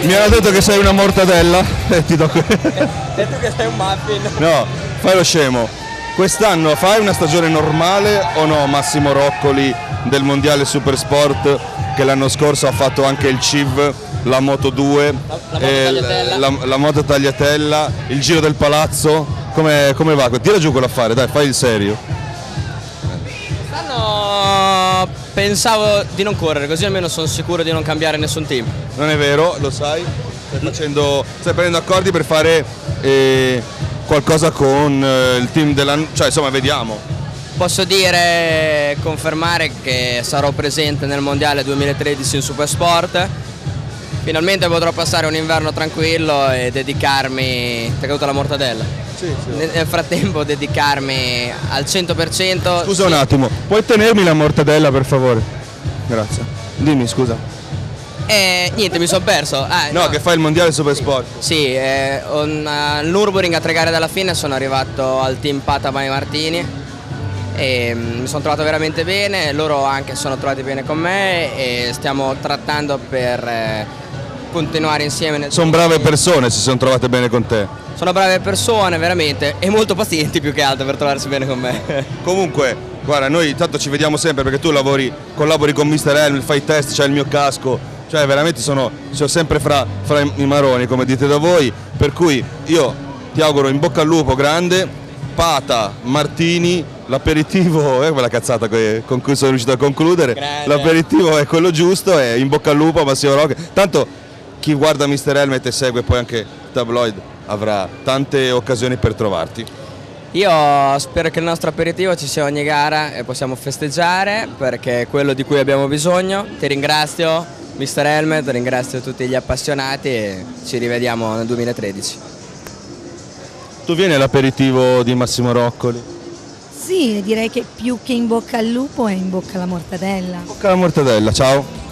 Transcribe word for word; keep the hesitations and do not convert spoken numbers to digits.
Mi hanno detto che sei una mortadella e ti do... E tu che sei un muffin. No, fai lo scemo. Quest'anno fai una stagione normale o no, Massimo Roccoli del Mondiale Supersport, che l'anno scorso ha fatto anche il C I V, la Moto due, La- la moto eh, tagliatella. la, la moto tagliatella, il Giro del Palazzo? Come, come va? Tira giù quell'affare, dai, fai il serio. Quest'anno pensavo di non correre, così almeno sono sicuro di non cambiare nessun team. Non è vero, lo sai? Stai, facendo, stai prendendo accordi per fare eh, qualcosa con eh, il team dell'anno, cioè insomma vediamo. Posso dire, confermare che sarò presente nel Mondiale duemilatredici in Supersport. Finalmente potrò passare un inverno tranquillo e dedicarmi... Ti è caduta la mortadella? Sì, sì. Nel nel frattempo dedicarmi al cento per cento. Scusa un attimo, puoi tenermi la mortadella per favore? Grazie. Dimmi, scusa. E niente, mi sono perso. Ah, No, che fai il mondiale Supersport. Sì, eh, un, uh, al Nürburgring a tre gare dalla fine sono arrivato al team Patamai Martini e mm, mi sono trovato veramente bene, loro anche sono trovati bene con me e stiamo trattando per eh, continuare insieme. nel- Sono brave persone, si sono trovate bene con te. Sono brave persone veramente e molto pazienti più che altro per trovarsi bene con me. Comunque, guarda, noi tanto ci vediamo sempre perché tu lavori, collabori con mister Helmut, fai test, c'hai il mio casco, cioè veramente sono, sono sempre fra, fra i maroni, come dite da voi, per cui io ti auguro in bocca al lupo grande, Pata, Martini, l'aperitivo, è quella cazzata che- con cui sono riuscito a concludere, Grande. l'aperitivo è quello giusto e in bocca al lupo Massimo Rocca. Tanto chi guarda mister Helmet e segue poi anche Tabloid avrà tante occasioni per trovarti. Io spero che il nostro aperitivo ci sia ogni gara e possiamo festeggiare perché è quello di cui abbiamo bisogno. Ti ringrazio mister Helmet, ringrazio tutti gli appassionati e ci rivediamo nel duemilatredici. Tu vieni all'aperitivo di Massimo Roccoli? Sì, direi che più che in bocca al lupo è in bocca alla mortadella. Bocca alla mortadella, ciao.